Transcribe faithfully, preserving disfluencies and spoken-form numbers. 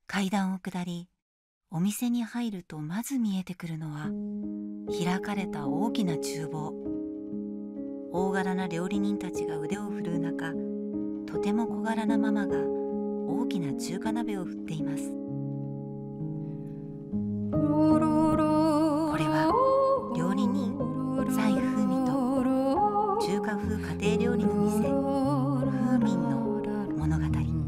階段を下り、お店に入るとまず見えてくるのは開かれた大きな厨房。大柄な料理人たちが腕を振るう中、とても小柄なママが大きな中華鍋を振っています。これは料理人蔡風美と中華風家庭料理の店風民の物語。